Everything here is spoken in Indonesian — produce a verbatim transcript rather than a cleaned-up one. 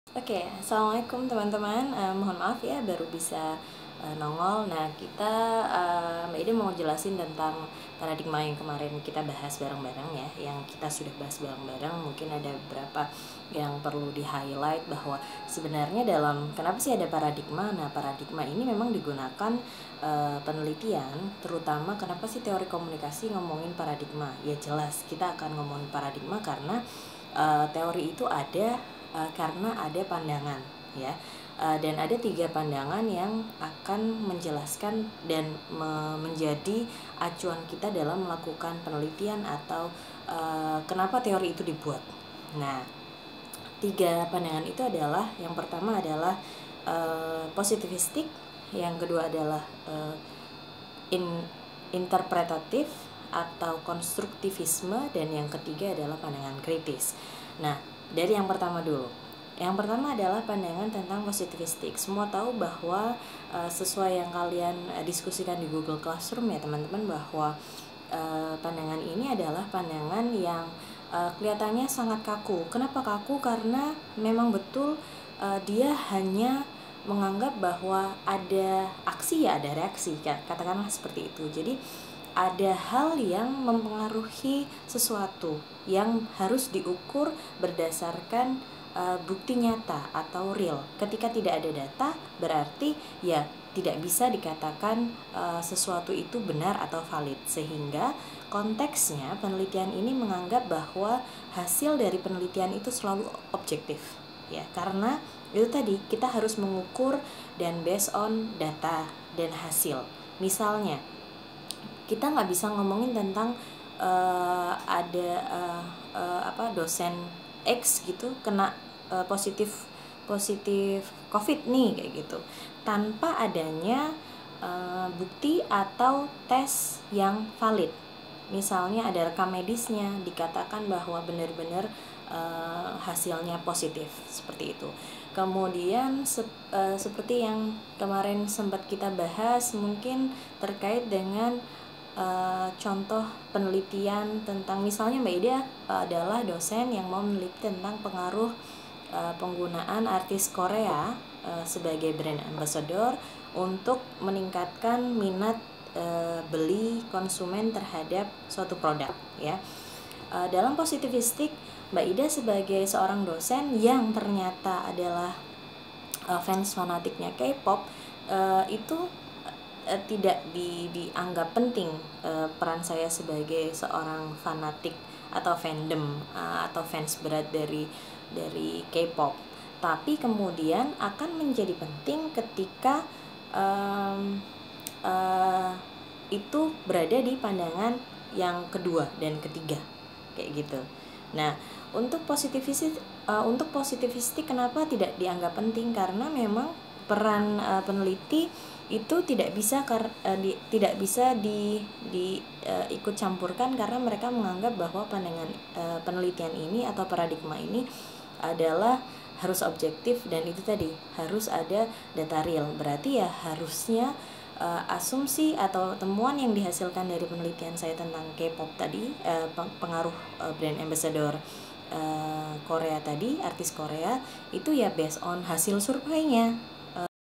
Oke, assalamualaikum teman-teman. Eh, mohon maaf ya baru bisa eh, nongol. Nah, kita eh, Mbak Ida mau jelasin tentang paradigma yang kemarin kita bahas bareng-bareng ya, yang kita sudah bahas bareng-bareng. Mungkin ada beberapa yang perlu di-highlight bahwa sebenarnya dalam kenapa sih ada paradigma? Nah, paradigma ini memang digunakan eh, penelitian, terutama kenapa sih teori komunikasi ngomongin paradigma? Ya jelas, kita akan ngomongin paradigma karena eh, teori itu ada uh, karena ada pandangan ya, uh, dan ada tiga pandangan yang akan menjelaskan dan me menjadi acuan kita dalam melakukan penelitian atau uh, kenapa teori itu dibuat. Nah, tiga pandangan itu adalah, yang pertama adalah uh, positivistik, yang kedua adalah uh, in interpretatif atau konstruktivisme, dan yang ketiga adalah pandangan kritis. Nah, dari yang pertama dulu. Yang pertama adalah pandangan tentang positivistik. Semua tahu bahwa uh, sesuai yang kalian uh, diskusikan di Google Classroom ya teman-teman, bahwa uh, pandangan ini adalah pandangan yang uh, kelihatannya sangat kaku. Kenapa kaku? Karena memang betul uh, dia hanya menganggap bahwa ada aksi ya ada reaksi, katakanlah seperti itu. Jadi ada hal yang mempengaruhi sesuatu yang harus diukur berdasarkan uh, bukti nyata atau real. Ketika tidak ada data, berarti ya tidak bisa dikatakan uh, sesuatu itu benar atau valid. Sehingga konteksnya penelitian ini menganggap bahwa hasil dari penelitian itu selalu objektif ya, karena itu tadi kita harus mengukur dan based on data dan hasil. Misalnya kita nggak bisa ngomongin tentang uh, ada uh, uh, apa dosen X gitu kena uh, positif positif COVID nih kayak gitu tanpa adanya uh, bukti atau tes yang valid. Misalnya ada rekam medisnya dikatakan bahwa benar-benar uh, hasilnya positif seperti itu. Kemudian se uh, seperti yang kemarin sempat kita bahas, mungkin terkait dengan uh, contoh penelitian tentang, misalnya Mbak Ida uh, adalah dosen yang mau meneliti tentang pengaruh uh, penggunaan artis Korea uh, sebagai brand ambassador untuk meningkatkan minat uh, beli konsumen terhadap suatu produk ya. Uh, dalam positivistik, Mbak Ida sebagai seorang dosen yang ternyata adalah uh, fans fanatiknya K-pop, uh, itu uh, tidak di, dianggap penting uh, peran saya sebagai seorang fanatik atau fandom uh, atau fans berat dari dari K-pop. Tapi kemudian akan menjadi penting ketika um, uh, itu berada di pandangan yang kedua dan ketiga kayak gitu. Nah, untuk positivistik uh, untuk positivistik kenapa tidak dianggap penting? Karena memang peran uh, peneliti itu tidak bisa kar, uh, di, tidak bisa di, di uh, ikut campurkan, karena mereka menganggap bahwa pandangan uh, penelitian ini atau paradigma ini adalah harus objektif, dan itu tadi harus ada data real. Berarti ya harusnya uh, asumsi atau temuan yang dihasilkan dari penelitian saya tentang K-pop tadi, uh, pengaruh uh, brand ambassador uh, Korea tadi, artis Korea, itu ya based on hasil surveinya.